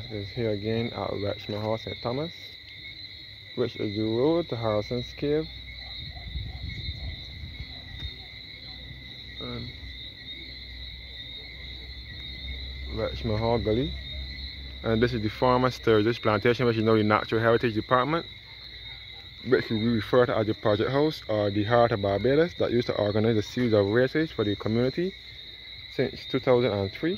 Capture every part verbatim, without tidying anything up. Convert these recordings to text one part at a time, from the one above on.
is here again at Welchman, Saint Thomas, which is the road to Harrison's Cave. And Welchman Gully. And this is the former Sturgis plantation, which is now the Natural Heritage Department, which we refer to as the Project House or the Heart of Barbados, that used to organize a series of races for the community since two thousand three.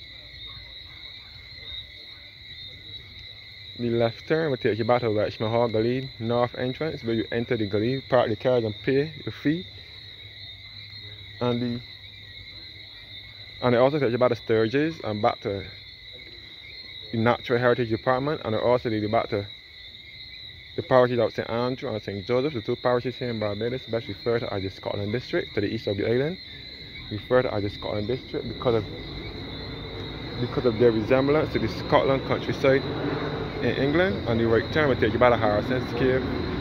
The left turn will take you back to Welchman Gully North entrance, where you enter the gully, park the carriage and pay your fee. And the and it also takes you back to Sturgis and back to the Natural Heritage Department, and it also takes you back to the parishes of Saint Andrew and Saint Joseph, the two parishes here in Barbados, best referred to as the Scotland District, to the east of the island, referred to as the Scotland District because of because of their resemblance to the Scotland countryside in England. And the right turn will take you by the Harrison's Cave.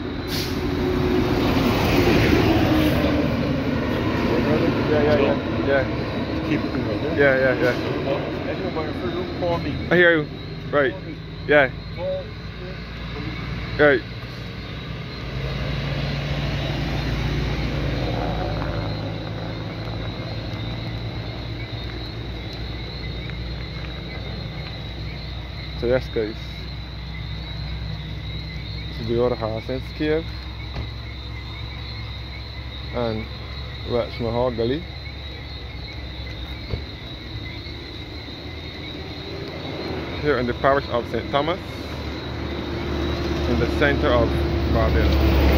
Yeah, yeah, yeah, yeah. Keep it moving, yeah? Yeah, yeah, yeah. I hear you. Right. Yeah. Right. So yes, guys, this is the road to Harrison's Cave and Welchman Gully. Here in the parish of Saint Thomas, in the center of Barbados.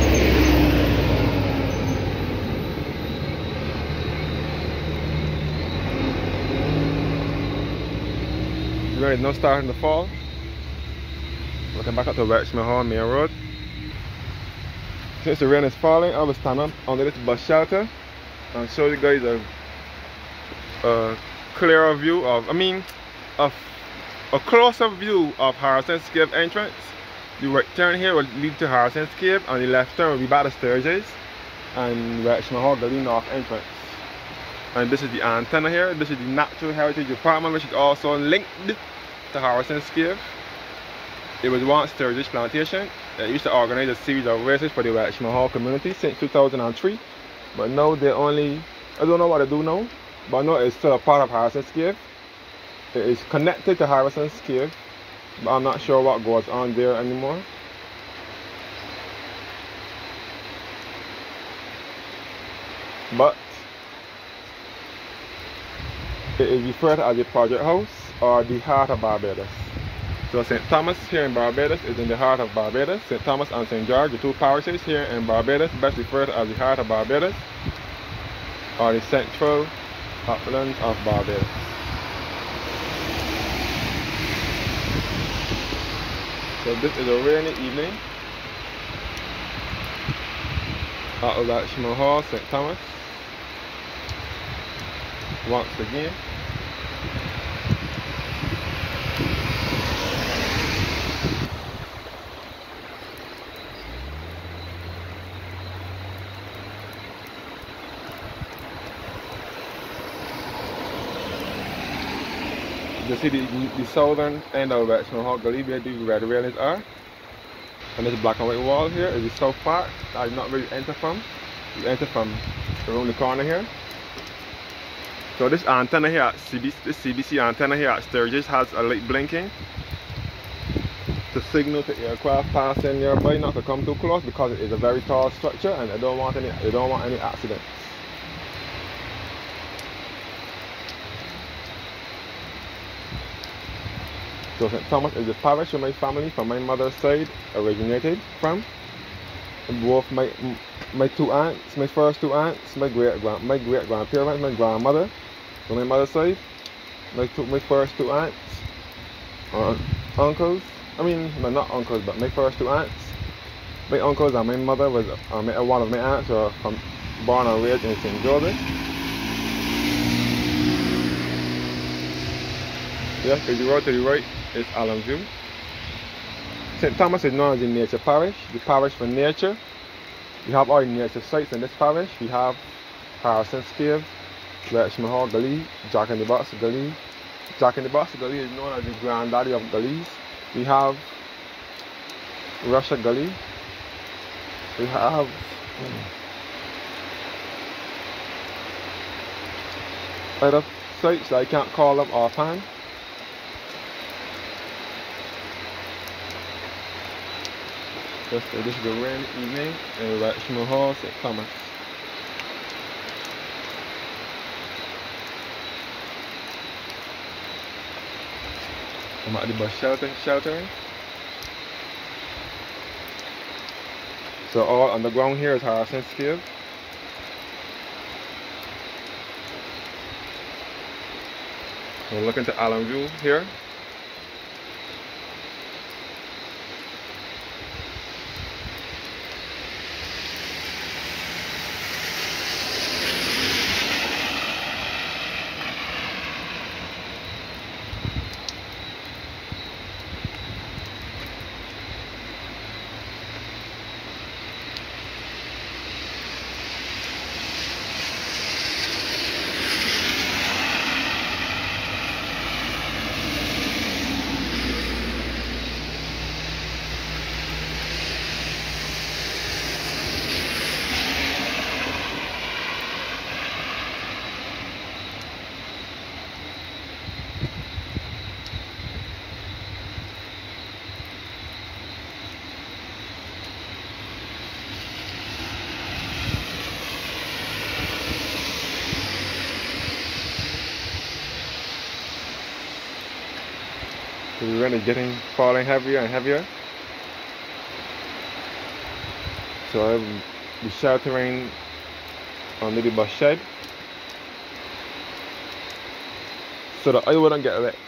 There is no starting to fall. Looking back up to Welchman Main Road. Since the rain is falling, I will stand up under this bus shelter and show you guys a, a clearer view of, I mean, of a closer view of Harrison's Cave entrance. The right turn here will lead to Harrison's Cave, and the left turn will be back to Sturgis and Welchman Gully North entrance. And this is the antenna here. This is the Natural Heritage Department, which is also linked to Harrison's Cave. It was once Sturgis plantation. It used to organize a series of races for the Welchman community since two thousand three. But now they only, I don't know what they do now, but now it's still a part of Harrison's Cave. It is connected to Harrison's Cave, but I'm not sure what goes on there anymore. But it is referred to as the Project House or the Heart of Barbados. So Saint Thomas here in Barbados is in the heart of Barbados. Saint Thomas and Saint George, the two parishes here in Barbados, best referred to as the Heart of Barbados or the Central Uplands of Barbados. So this is a rainy evening at Welchman Hall, Saint Thomas. Once again. You see the, the southern end of Welchman Gully where the red railings are. And this black and white wall here is the south part that is not really enter from. You enter from around the corner here. So this antenna here at C B C, this C B C antenna here at Sturgis has a light blinking to signal to aircraft passing nearby not to come too close, because it is a very tall structure and they don't want any they don't want any accidents. So Saint Thomas is the parish where my family from my mother's side originated from. And both my my two aunts, my first two aunts, my great grand my great grandparents, my grandmother from my mother's side, my two my first two aunts, uh, uncles. I mean, no, not uncles, but my first two aunts. My uncles and my mother was uh, one of my aunts were from born and raised in Saint Joseph. Yes, if you road to the right is Allenview. Saint Thomas is known as the nature parish, the parish for nature. We have all the nature sites in this parish. We have Harrison's Cave, Welchman Gully, Jack in the Box Gully, Jack in the Box. Gully is known as the granddaddy of gullies. We have Russia Gully. We have hmm, other sites I can't call them offhand. This, this is a rainy evening in Welchman Hall, Saint Thomas. I'm at the bus shelter, sheltering. So all underground here is Harrison's Cave. We're looking to Allen View here. We're really getting falling heavier and heavier. So I'll be sheltering under the bus shed so that I wouldn't get wet.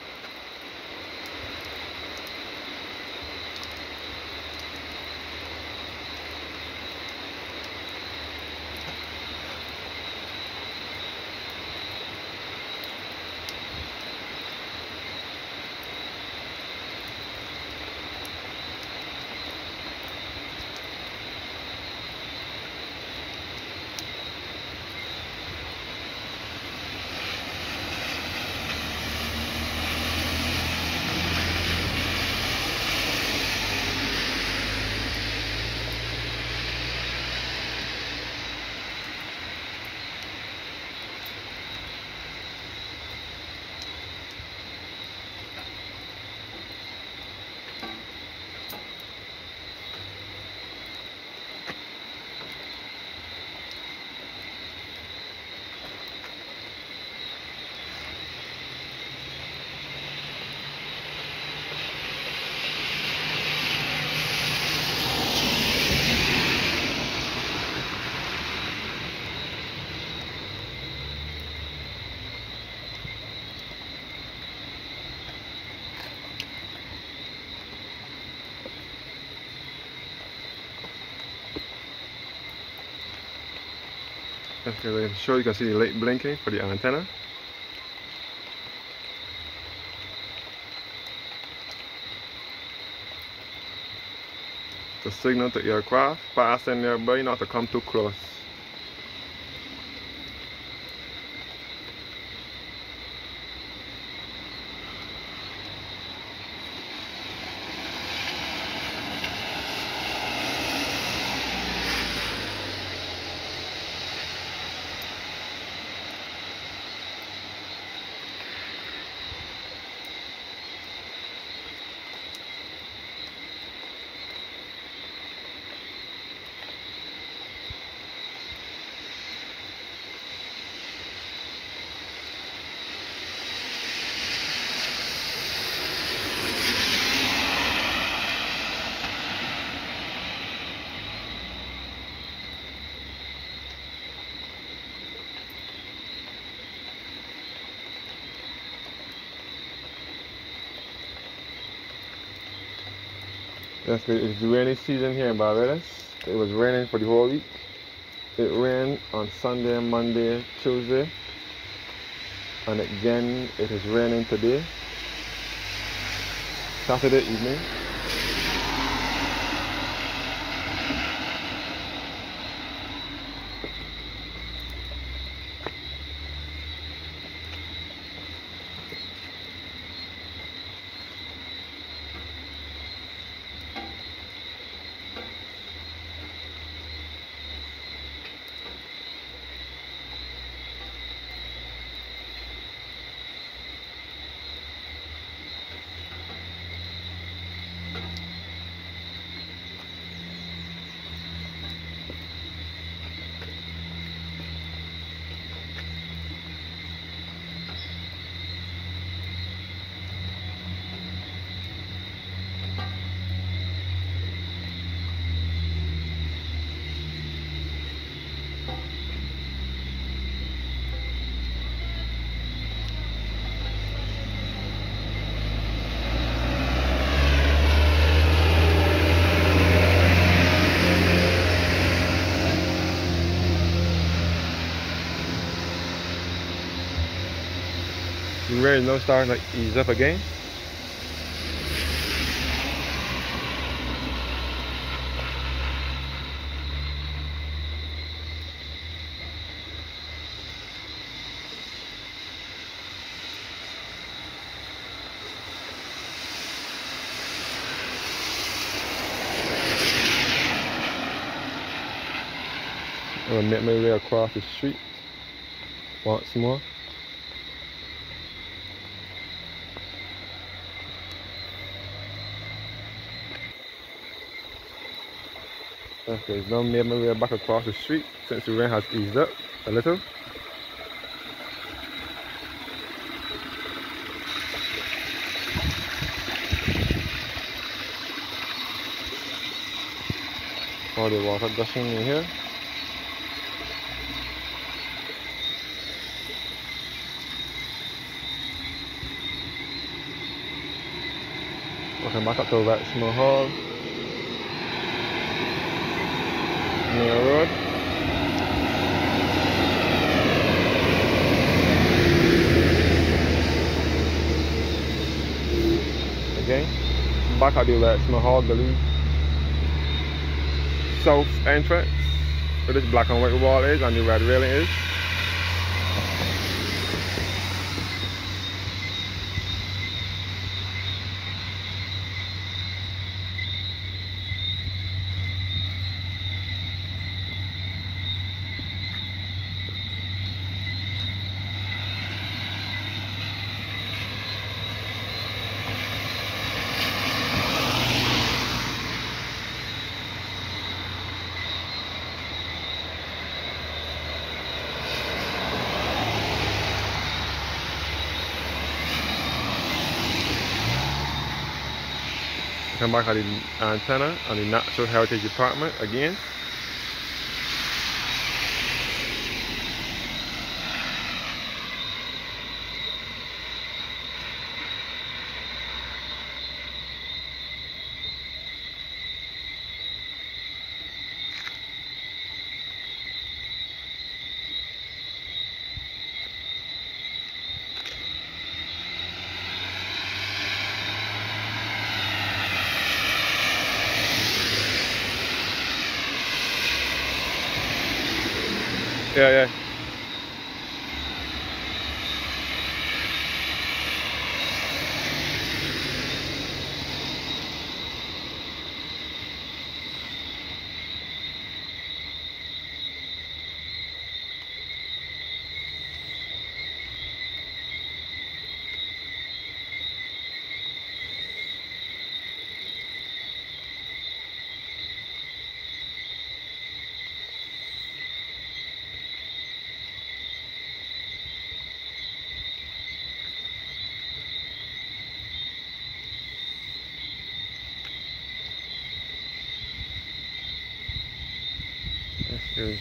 Okay, I'm sure you can see the light blinking for the antenna. To signal to aircraft passing nearby not to come too close. Yes, it's the rainy season here in Barbados. It was raining for the whole week. It rained on Sunday, Monday, Tuesday, and again it is raining today, Saturday evening. rain is now starting to ease up again. I'm gonna make my way across the street once more. Okay, now made my way back across the street since the rain has eased up a little. All the water gushing in here. Walking back up to Welchman Hall. Main road. Again, back at the Welchman Hall, Gully south entrance, where this black and white wall is and the red railing is. Come back at the antenna on the Natural Heritage Department again. Yeah, yeah. This is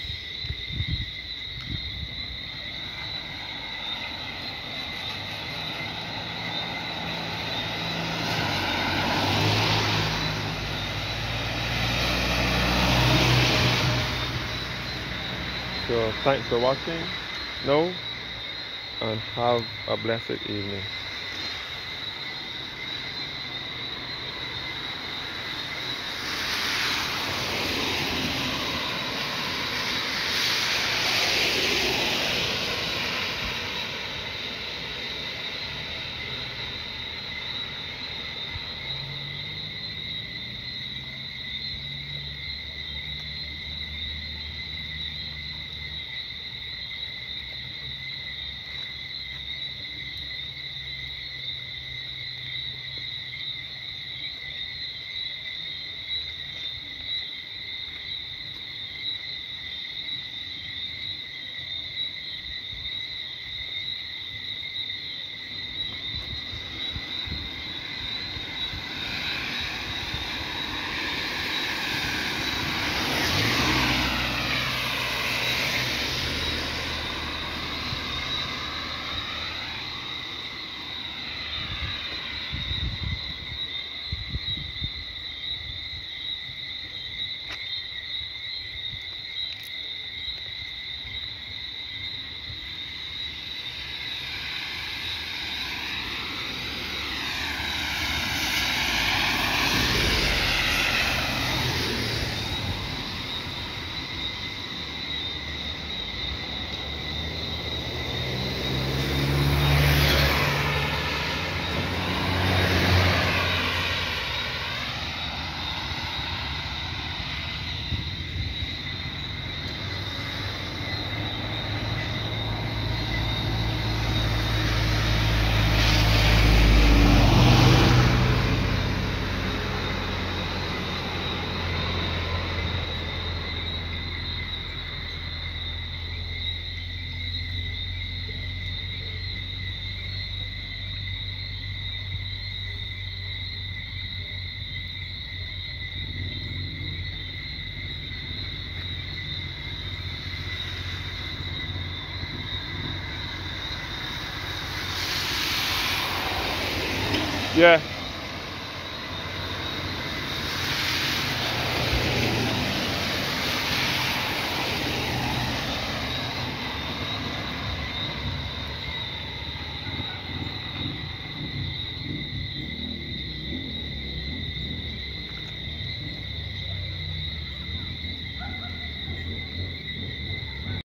so thanks for watching now and have a blessed evening. Yeah.